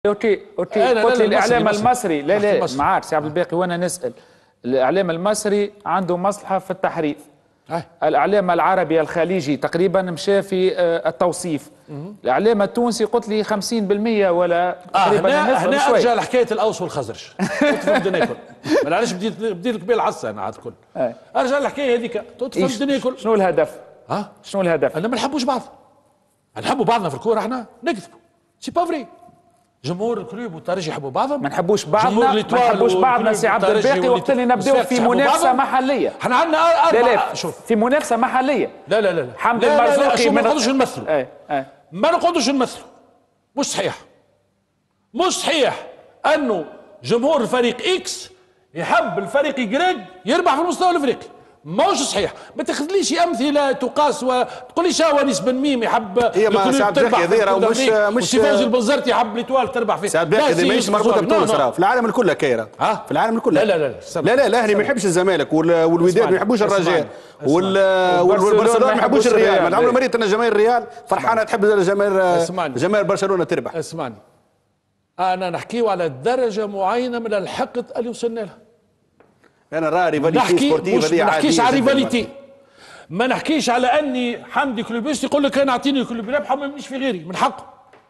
اوكي قلت لي الاعلام المصري لا ما عادش سي عبد الباقي وانا نسال. الاعلام المصري عنده مصلحه في التحريف. الاعلام العربي الخليجي تقريبا مشى في التوصيف. الاعلام التونسي قلت لي 50% ولا تقريبا هنا ارجع لحكايه الاوس والخزرج. تفهم الدنيا الكل. ما علاش بديت لك بالعصا انا عاد الكل. ارجع للحكايه هذيك تفهم الدنيا الكل. شنو الهدف؟ شنو الهدف؟ انا ما نحبوش بعض. نحبوا بعضنا في الكوره احنا نكذبوا. سي با فري. جمهور الكلوب والترجي يحبوا بعضهم. ما نحبوش بعضنا سي عبد الباقي وقت اللي نبداو في منافسه محليه. احنا عندنا اربعه شوف في منافسه محليه. لا حمد المرزوقي ما نقعدوش نمثلوا. ما نقعدوش نمثلوا. مش صحيح. مش صحيح انه جمهور الفريق اكس يحب الفريق يجريج يربح في المستوى الافريقي. ماهوش صحيح. ما تاخذليش امثله تقاس وتقول لي شاو انيس بن ميم يحب الكلوب تربح مش سيفاز البنزرتي يحب ليتوال تربح فيه. سعد باقي هذه ماهيش مربوطه بتونس راه في العالم كله كايره. في العالم كله. لا الاهلي ما يحبش الزمالك والوداد ما يحبوش الرجاء والبرشلونه ما يحبوش الريال. ما عمري مريت انا جماهير الريال فرحانه تحب جماهير برشلونه تربح. اسمعني انا نحكيو على درجه معينه من الحقد اللي وصلنا لها. انا راه ريفاليتي سبورتيف هذه عاديه. ما نحكيش على ريفاليتي. ما نحكيش على اني حمدي كلوبيست يقول لك انا اعطيني كلوب يربح وما يمنيش في غيري. من حقه.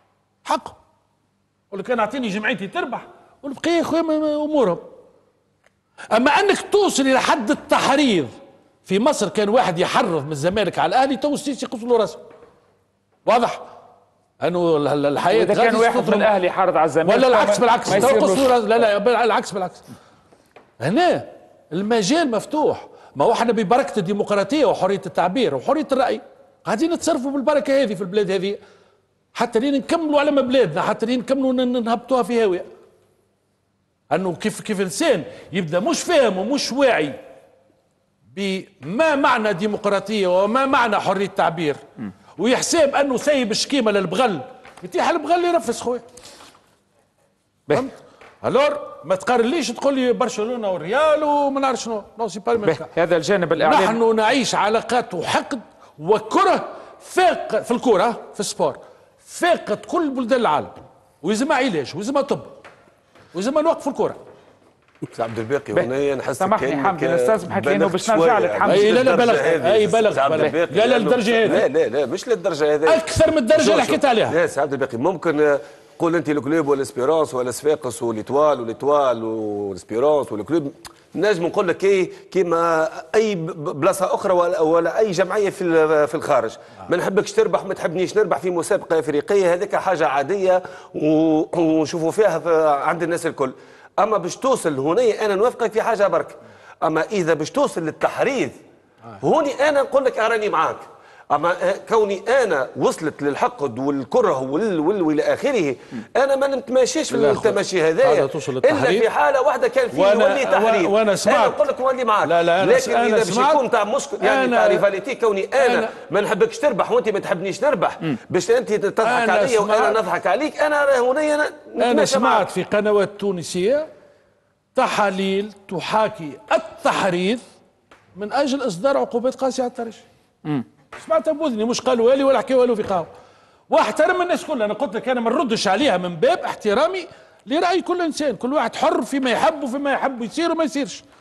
يقول لك انا اعطيني جمعيتي تربح والبقيه يا خويا امورهم. اما انك توصل الى حد التحريض. في مصر كان واحد يحرض من الزمالك على الاهلي تو السيسي يقص له راسه. واضح؟ انه الحياه اذا كان واحد من الاهلي يحرض على الزمالك ولا العكس بالعكس لا العكس بالعكس. هنا المجال مفتوح. ما هو احنا ببركه الديمقراطيه وحريه التعبير وحريه الراي قاعدين نتصرفوا بالبركه هذه في البلاد هذه حتى لين نكملوا على بلادنا حتى لين نكملوا نهبطوها في هاويه. انه كيف انسان يبدا مش فاهم ومش واعي بما معنى ديمقراطيه وما معنى حريه التعبير ويحسب انه سايب الشكيمه للبغل يتيح البغل يرفس خويا. فهمت؟ الور ما تقارنليش تقول لي برشلونه والريال وما نعرف شنو. نو سي با هذا الجانب الاعلامي. نحن نعيش علاقات وحقد وكره فاق في الكره في السبور فاقت كل بلدان العالم ويلزمها علاج ويلزمها طب ويلزمها نوقف الكره. عبد الباقي هنا نحس سامحني حمدي نستسمحك لانه باش نرجع لك حمدي. لا بلغ لا للدرجه هذه. لا مش للدرجه هذه اكثر من الدرجه اللي حكيت عليها. لا سي عبد الباقي ممكن قول انت الكلوب والاسبيرونس ولا صفاقس والاتوال والاسبيرونس والكلوب نجم نقول لك كيما اي بلاصه اخرى ولا اي جمعيه في الخارج. ما نحبكش تربح ما تحبنيش نربح في مسابقه افريقيه هذيك حاجه عاديه ونشوفوا فيها عند الناس الكل. اما باش توصل هنا انا نوافقك في حاجه برك. اما اذا باش توصل للتحريض هوني انا نقول لك راني معاك. اما كوني انا وصلت للحقد والكره والى اخره انا ما نتماشيش في التماشي هذايا الا في حاله واحده كان فيه يولي تحريض. وانا سمعت انا نقول لك نولي معاك. لكن اذا باش يكون تاع مشكل يعني تاع ريفاليتي كوني انا ما نحبكش تربح وانت ما تحبنيش نربح باش انت تضحك علي وانا نضحك عليك انا هنا انا سمعت في قنوات تونسيه تحاليل تحاكي التحريض من اجل اصدار عقوبات قاسيه على الترجي. سمعتها بوذني مش قالوا لي ولا حكيوا له في قهوه. واحترم الناس كلها. انا قلت لك انا ما نردش عليها من باب احترامي لراي كل انسان. كل واحد حر فيما يحب وفيما يحب يصير وما يصيرش.